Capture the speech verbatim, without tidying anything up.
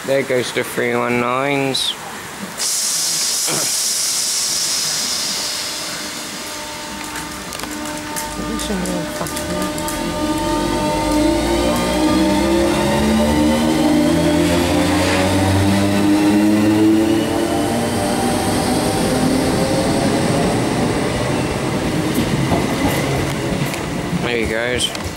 There goes the three one nines. There he goes.